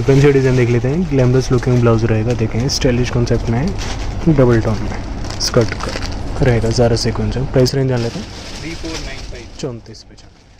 तो फ्रेंड्स ये डिज़ाइन देख लेते हैं। ग्लैमरस लुकिंग ब्लाउज रहेगा, देखें स्टाइलिश कॉन्सेप्ट में है, डबल टोन में स्कर्ट का रहेगा, ज़रा सीक्वेंस है। प्राइस रेंज जान लेते हैं 3495 34 पे।